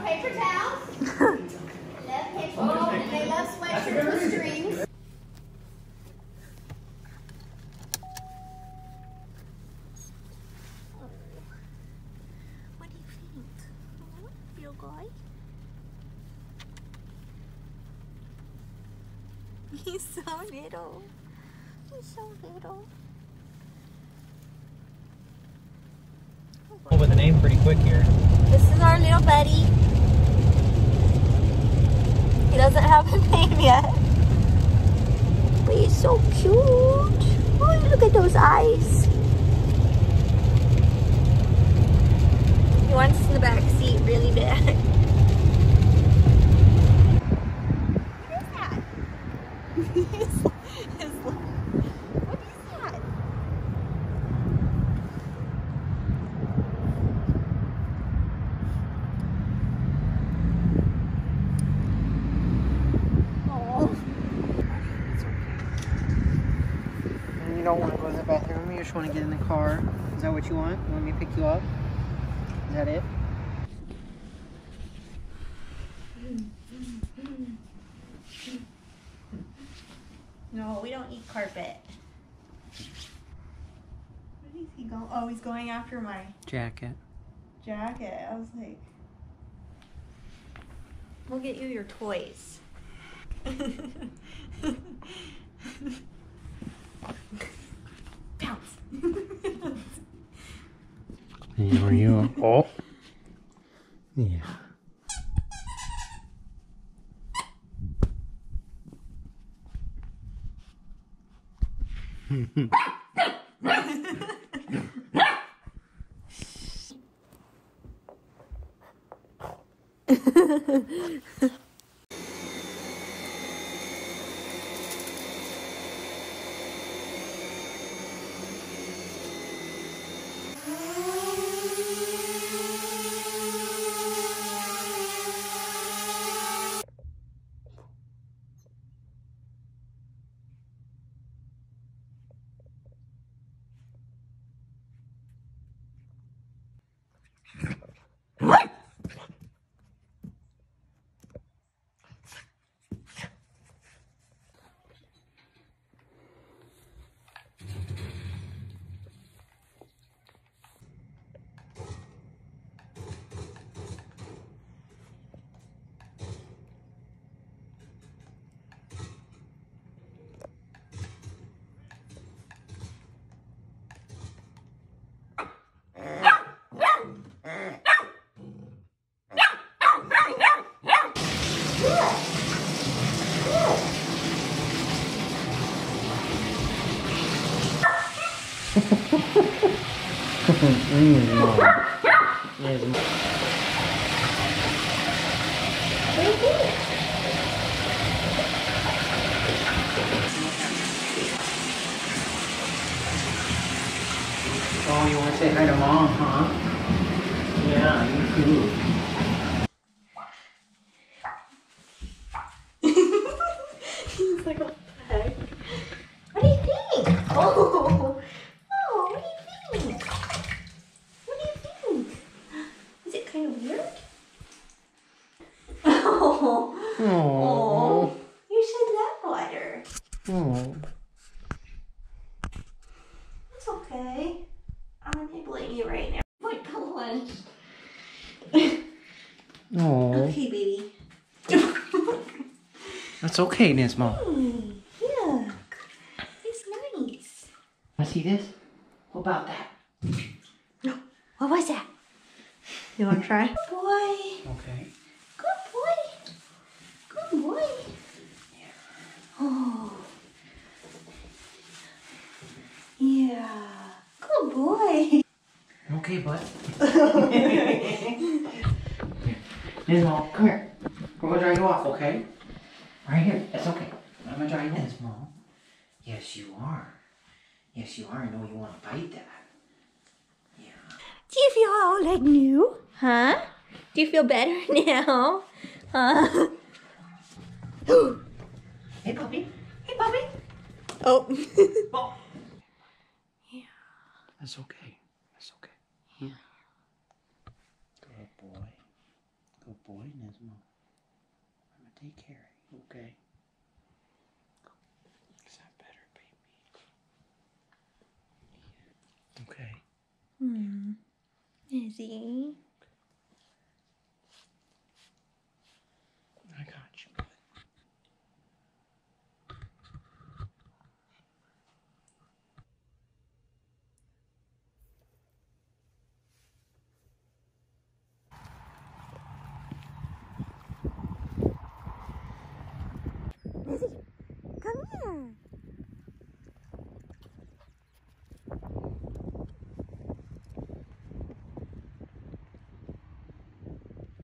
paper towels. Love paper and they love sweatshirts with strings. What do you think? Feel good? He's so little. He's so little. With a name pretty quick here. This is our little buddy. He doesn't have a name yet. But he's so cute. Oh, look at those eyes. He wants in the back seat really bad. What is that? What is that? You don't want to go to the bathroom, you just want to get in the car. Is that what you want? You want me to pick you up? Is that it? No, we don't eat carpet. Where is he going? Oh, he's going after my Jacket. jacket. I was like, we'll get you your toys. Bounce. Hey, are you? Oh. Yeah. Oh, you want to say hi to Mom, huh? Yeah, you too. He's like, what the heck? What do you think? Oh, what do you think? What do you think? Is it kind of weird? Oh, you should love water. Oh. It's okay. I'm enabling you right now. Point the lunch. Oh. Okay, baby. That's okay, Nismo. Look. It's nice. Want to see this? What about that? No. What was that? You want to try? Good boy. Okay. Good boy. Good boy. Oh. Yeah. Good boy. Okay, bud. Nismo, come here. We're gonna dry you off, okay? Right here. It's okay. I'm gonna dry you off. Nismo. Yes, you are. Yes, you are. I know you want to bite that. Yeah. Do you feel all like new? Huh? Do you feel better now? Huh? Hey, puppy. Hey, puppy. Oh. Oh. Yeah. That's okay. That's okay. Yeah. Good boy. Good boy, Nismo. I'm gonna take care of you, okay? Is that better, baby? Okay. Is he?